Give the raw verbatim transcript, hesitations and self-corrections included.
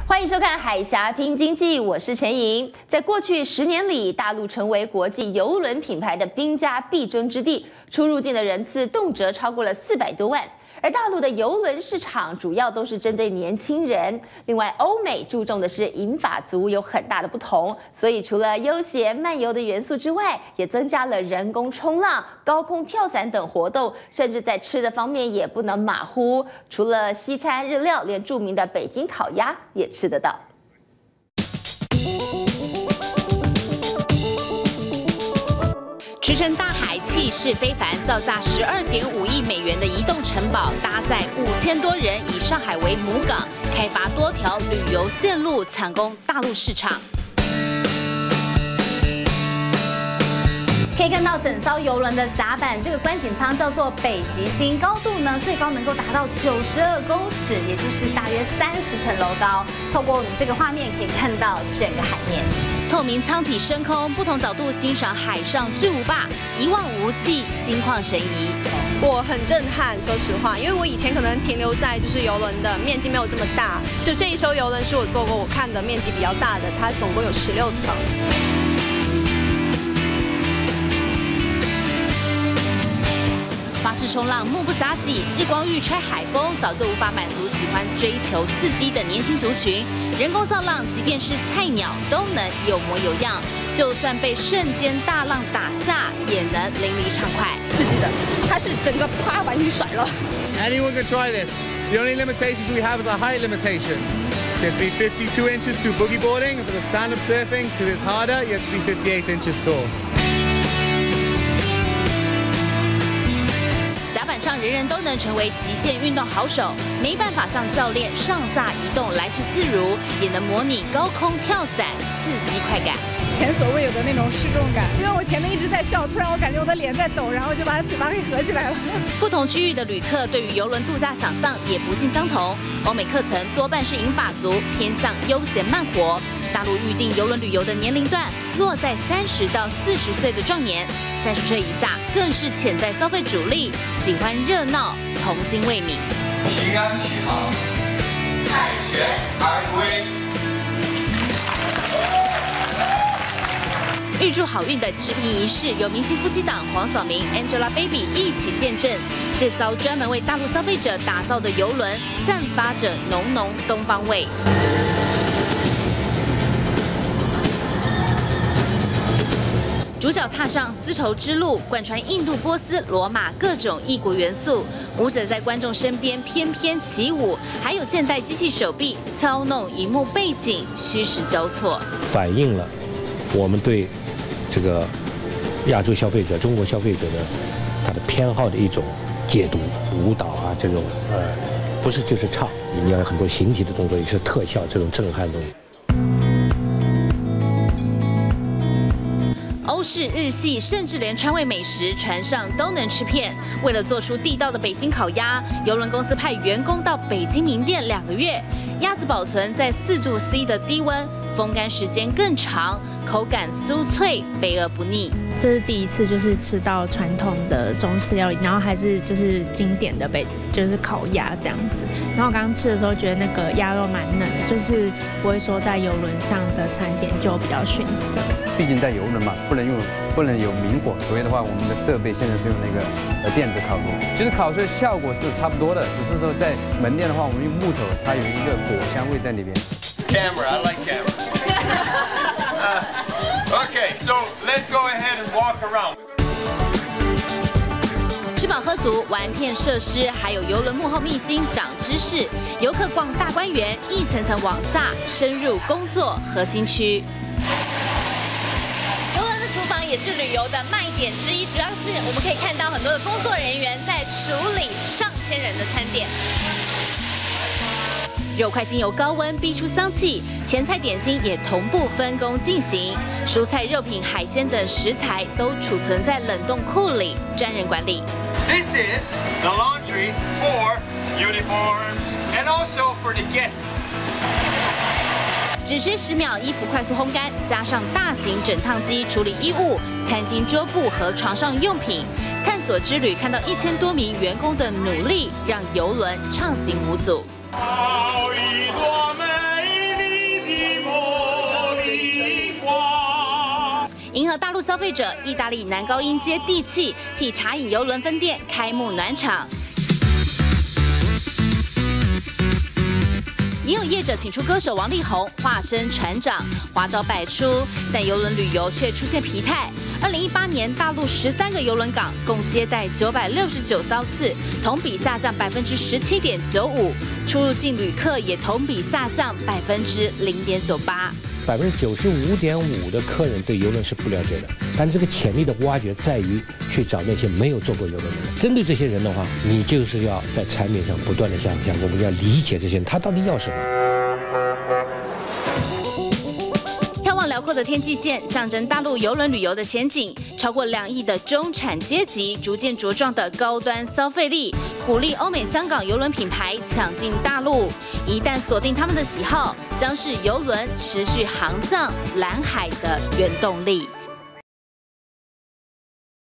欢迎收看《海峡拼经济》，我是陈莹。在过去十年里，大陆成为国际邮轮品牌的兵家必争之地，出入境的人次动辄超过了四百多万。而大陆的邮轮市场主要都是针对年轻人，另外欧美注重的是银发族，有很大的不同。所以除了悠闲漫游的元素之外，也增加了人工冲浪、高空跳伞等活动，甚至在吃的方面也不能马虎。除了西餐日料，连著名的北京烤鸭也吃得到。 驰骋大海，气势非凡，造下十二点五亿美元的移动城堡，搭载五千多人，以上海为母港，开发多条旅游线路，抢攻大陆市场。 可以看到整艘邮轮的甲板，这个观景舱叫做北极星，高度呢最高能够达到九十二公尺，也就是大约三十层楼高。透过我们这个画面可以看到整个海面。 透明舱体升空，不同角度欣赏海上巨无霸，一望无际，心旷神怡。 我很震撼，说实话，因为我以前可能停留在就是邮轮的面积没有这么大，就这一艘邮轮是我坐过我看的面积比较大的，它总共有十六层。 巴士冲浪目不暇给，日光浴吹海风，早就无法满足喜欢追求刺激的年轻族群。人工造浪，即便是菜鸟都能有模有样，就算被瞬间大浪打下，也能淋漓畅快。 刺激的，它是整个啪把你甩了。 Anyone can try this. The only limitations we have is a height limitation. You have to be fifty-two inches to boogie boarding, and for the stand-up surfing, because it's harder, you have to be fifty-eight inches tall. 甲板上人人都能成为极限运动好手，没办法像教练上下移动来去自如，也能模拟高空跳伞，刺激快感。 前所未有的那种失重感，因为我前面一直在笑，突然我感觉我的脸在抖，然后就把嘴巴给合起来了。 不同区域的旅客对于邮轮度假想象也不尽相同，欧美客层多半是银发族，偏向悠闲慢活。大陆预定邮轮旅游的年龄段落在三十到四十岁的壮年。 三十岁以下更是潜在消费主力，喜欢热闹，童心未泯。 平安启航，凯旋而归。 预祝好运的持平仪式，由明星夫妻档黄晓明、Angelababy 一起见证。这艘专门为大陆消费者打造的邮轮，散发着浓浓东方味。 主角踏上丝绸之路，贯穿印度、波斯、罗马各种异国元素，舞者在观众身边翩翩起舞，还有现代机器手臂操弄荧幕背景，虚实交错， 反映了我们对这个亚洲消费者、中国消费者的他的偏好的一种解读。舞蹈啊，这种呃，不是就是唱，你要有很多形体的动作，也是特效这种震撼的东西。 欧式、日系，甚至连川味美食，船上都能吃遍。为了做出地道的北京烤鸭，邮轮公司派员工到北京名店两个月，鸭子保存在四度 C 的低温，风干时间更长，口感酥脆，肥而不腻。 这是第一次就是吃到传统的中式料理，然后还是就是经典的北就是烤鸭这样子。然后我刚刚吃的时候觉得那个鸭肉蛮嫩的，就是不会说在邮轮上的餐点就比较逊色。 毕竟在邮轮嘛，不能用不能有明火，所以的话，我们的设备现在是用那个呃电子烤炉。其实烤出来效果是差不多的，只是说在门店的话，我们用木头，它有一个果香味在里边。 Camera, I like camera. uh, okay, so let's go ahead and walk around. 吃饱喝足，玩遍设施，还有邮轮幕后秘辛长知识。游客逛大观园，一层层往下，深入工作核心区。 厨房也是旅游的卖点之一，主要是我们可以看到很多的工作人员在处理上千人的餐点。肉块经由高温逼出香气，前菜点心也同步分工进行，蔬菜、肉品、海鲜等食材都储存在冷冻库里，专人管理。 This is the laundry for uniforms and also for the guests. 只需十秒，衣服快速烘干，加上大型整烫机处理衣物、餐巾、桌布和床上用品。探索之旅看到一千多名员工的努力，让邮轮畅行无阻。 好一朵美丽和大陆消费者，意大利男高音接地气，替茶饮邮轮分店开幕暖场。也有业者请出歌手王力宏化身船长，花招百出，但邮轮旅游却出现疲态。二零一八年，大陆十三个邮轮港共接待九百六十九艘次，同比下降百分之十七点九五，出入境旅客也同比下降百分之零点九八。 百分之九十五点五的客人对邮轮是不了解的，但这个潜力的挖掘在于去找那些没有坐过邮轮的人。针对这些人的话，你就是要在产品上不断的想想，我们要理解这些人他到底要什么。 眺望辽阔的天际线，象征大陆邮轮旅游的前景。超过两亿的中产阶级逐渐茁壮的高端消费力，鼓励欧美、香港邮轮品牌抢进大陆。一旦锁定他们的喜好，将是邮轮持续航向蓝海的原动力。